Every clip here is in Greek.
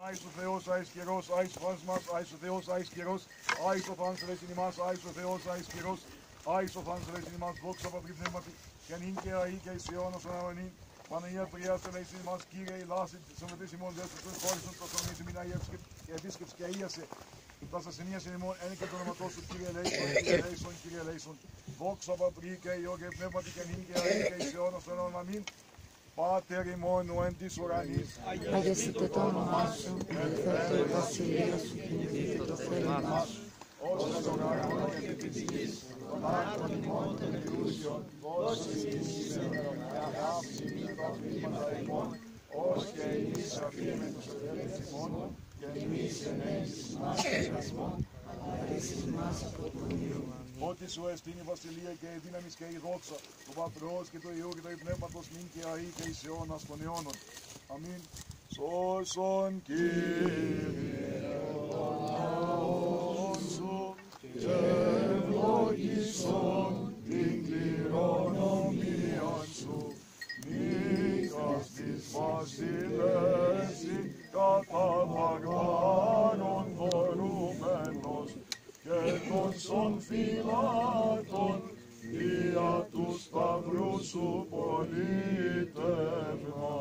Άης ο Θεός, Άης καιρός, Άης ο Φάνς μας, Άης ο Θεός, Άης καιρός, Άης ο Φάνς ρέσιν ημάς, Άης ο Θεός, Άης καιρός, Άης ο Φάνς ρέσιν ημάς, δόξα Πατρί Πνεύματι, και νυν και αεί και εις αιώνας των αιώνων. Παναγία Τριάς ελέησιν ημάς, Κύριε ηλάσιν της ομετής ημών δέστος των χώρισων, το σωμής ημίν αγεύσκη και επίσκεψη και αΐασε. Τα ασθενείας ημών, εν και το όνοματός σου, Κύριε ελέησον, Κύριε ελέησον, Κύριε ελέησον. Δόξα Πατρί και Υιό και Πνεύματι, και νυν και αεί και εις αιώνας των αιώνων. Αμήν. Πάτερ ημών ο εν της ουρανής, αγιαστείτε το όνομά σου, ελθέτω η βασιλεία σου, γεννηθείτε το θέλημά σου. ώστε τον αγαθόν επί της γης, των άρτων ημών των ελούσιων, δώσε εις σήμερα και αγάπη μη τα βήματα ημών, ως και εμείς αφήνουμε τους οδέλες ημών, και εμείς ενέγγισης μας πειρασμών, αλλά ρίσεις μας από τον Υιό. Ότι σου εστίν η βασιλεία και η δύναμις και η δόξα, του Πατρός και του Υιού και του Πνεύματος νυν και αεί και εις αιώνας των αιώνων. Αμήν. Σώσον Κύριε των λαών σου και ευλογήσον την κληρονομίαν σου. Νίκας της βασιλέσης κατά βαρβάρων δωρούμενος και των σων φυλάτων δια του σταυρού σου πολίτευμα.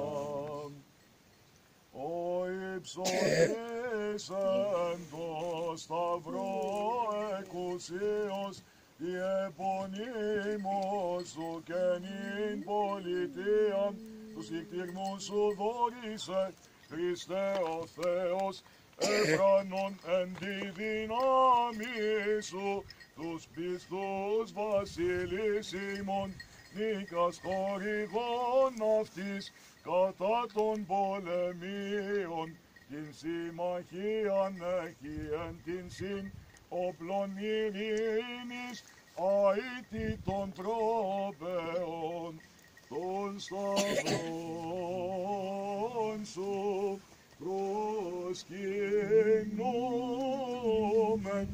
Ο υψωθήσεν το σταυρό εκουσίως η επωνύμος σου και νυν πολιτείαν τους ικτυρμούς σου δόρισε, Χριστέ ο Θεός, εφρανών εν τη δύναμη σου, τους πιστούς βασιλείς ημών, νίκας χορηγών αυτής, κατά των πολεμίων, την συμμαχίαν έχει εν την συν, όπλων ειρήνης, αήτη των τρόπεων, των σταυρών σου προσκυνούμεν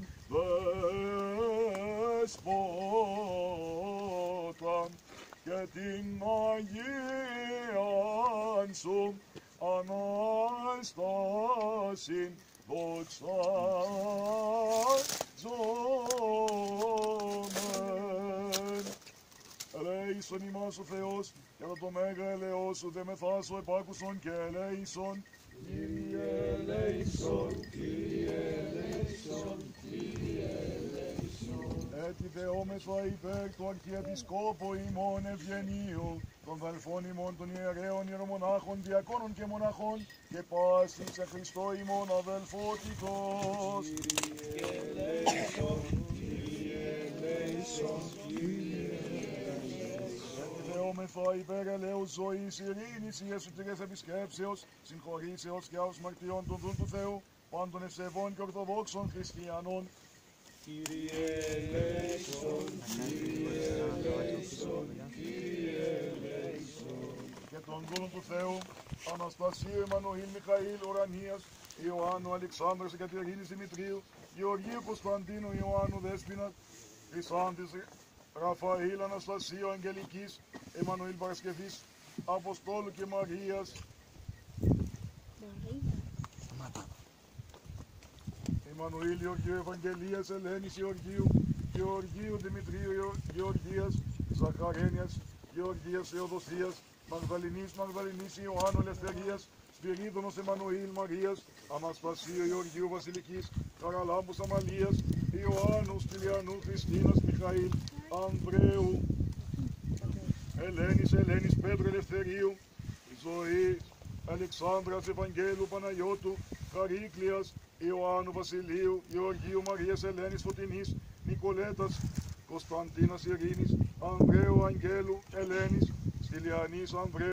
δέσποτα και την Αγίαν σου Ανάστασιν δοξάζομεν. Ελέησον ημάς ο Θεός, και από το μέγα ελεός σου δε μεθάσω επάκουσον και ελέησον. Κύριε ελέησον, Κύριε ελέησον, Κύριε ελέησον. Έτσι δεόμεθα υπέρ του Αρχιεπισκόπου ημών Ευγενίου, των δαλφών ημών των ιερέων ιερομονάχων, διακόνων και μοναχών, και πάσης σε Χριστώ ημών αδελφότητος. Κύριε ελέησον, Κύριε ελέησον, Κύριε ελέησον. Έτσι δεόμεθα υπέρ ελέους ζωής, ειρήνης, ιεσουτηρές επισκέψεως, συγχωρήσεως και αυσμαρτιών του δούλου του Θεού, πάντων ευσεβών και ορθοδόξων χριστιανών. Κύριε ελέησον, Κύριε ελέησον, Κύριε ελέησον. Και τον δούλων του Θεού, Αναστασίου Εμμανουήλ Μιχαήλ Ουρανίας, Ιωάννου Αλεξάνδρας Εκατερίνης Δημητρίου, Γεωργίου Κωνσταντίνου Ιωάννου Δέσποινας, Χρυσάντης Ραφαήλ Αναστασίου Αγγελικής, Εμμανουήλ Παρασκευής, Αποστόλου και Μαρίας, Εμμανουήλ Γεωργίου Ευαγγελίας, Ελένης Γεωργίου, Γεωργίου Δημητρίου Γεωργίας, Ζαχαρένιας Γεωργίας Θεοδοσίας, Μαγδαληνής Ιωάννου Ελευθερίας, Σπυρίδωνος Εμμανουήλ Μαρίας, Αναστασίου Γεωργίου Βασιλικής, Καραλάμπους Αμαλίας, Ιωάννου Σπηλιανού Χριστίνας Μιχαήλ, Ανδρέου, Ελένης Πέτρου Ελευθερίου, Ζωής, Αλεξάνδρας Ευαγγέλου Παναγιώτου, Χαρίκλειας, Ιωάννου Βασιλείου, Γεωργίου Μαρίας Ελένης Φωτεινής, Νικολέτας, Κωνσταντίνας Ειρήνης, Ανδρέου Αγγέλου Ελένης, Στυλιανής Ανδρέου.